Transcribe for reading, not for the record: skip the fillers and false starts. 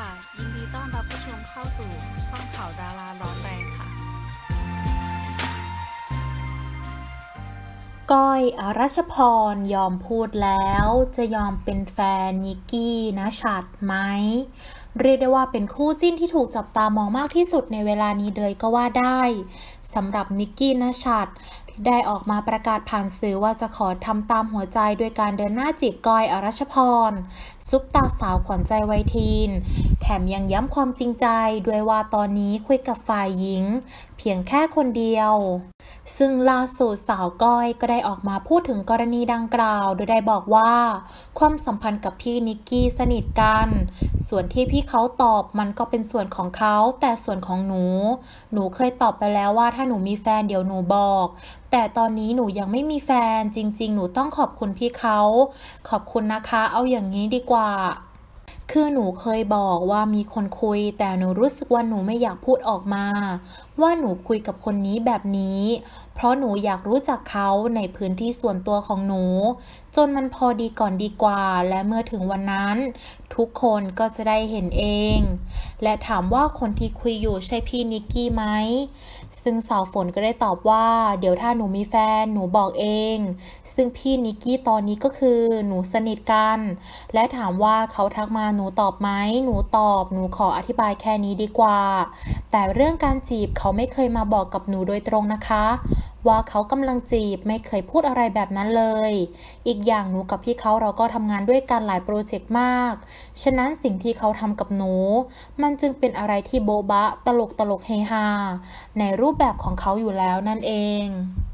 ยินดีต้อนรับผู้ชมเข้าสู่ช่องข่าวดาราร้อนแรงค่ะก้อยอรัชพรยอมพูดแล้วจะยอมเป็นแฟนนิกกี้ณชัดไหมเรียกได้ว่าเป็นคู่จิ้นที่ถูกจับตามองมากที่สุดในเวลานี้เลยก็ว่าได้สำหรับนิกกี้ณชัดได้ออกมาประกาศผ่านสื่อว่าจะขอทำตามหัวใจโดยการเดินหน้าจีบก้อยอรัชพรซุปตาสาวขวัญใจวัยทีนแถมยังย้ำความจริงใจด้วยว่าตอนนี้คุยกับฝ่ายหญิงเพียงแค่คนเดียวซึ่งล่าสุดสาวก้อยก็ได้ออกมาพูดถึงกรณีดังกล่าวโดยได้บอกว่าความสัมพันธ์กับพี่นิกกี้สนิทกันส่วนที่พี่เขาตอบมันก็เป็นส่วนของเขาแต่ส่วนของหนูเคยตอบไปแล้วว่าถ้าหนูมีแฟนเดี๋ยวหนูบอกแต่ตอนนี้หนูยังไม่มีแฟนจริงๆหนูต้องขอบคุณพี่เขาขอบคุณนะคะเอาอย่างนี้ดีกว่าคือหนูเคยบอกว่ามีคนคุยแต่หนูรู้สึกว่าหนูไม่อยากพูดออกมาว่าหนูคุยกับคนนี้แบบนี้เพราะหนูอยากรู้จักเขาในพื้นที่ส่วนตัวของหนูจนมันพอดีก่อนดีกว่าและเมื่อถึงวันนั้นทุกคนก็จะได้เห็นเองและถามว่าคนที่คุยอยู่ใช่พี่นิกกี้ไหมซึ่งสาวฝนก็ได้ตอบว่าเดี๋ยวถ้าหนูมีแฟนหนูบอกเองซึ่งพี่นิกกี้ตอนนี้ก็คือหนูสนิทกันและถามว่าเขาทักมาหนูตอบไหมหนูตอบหนูขออธิบายแค่นี้ดีกว่าแต่เรื่องการจีบเขาไม่เคยมาบอกกับหนูโดยตรงนะคะว่าเขากำลังจีบไม่เคยพูดอะไรแบบนั้นเลยอีกอย่างหนูกับพี่เขาเราก็ทำงานด้วยกันหลายโปรเจกต์มากฉะนั้นสิ่งที่เขาทำกับหนูมันจึงเป็นอะไรที่โบ๊ะบะตลกเฮฮาในรูปแบบของเขาอยู่แล้วนั่นเอง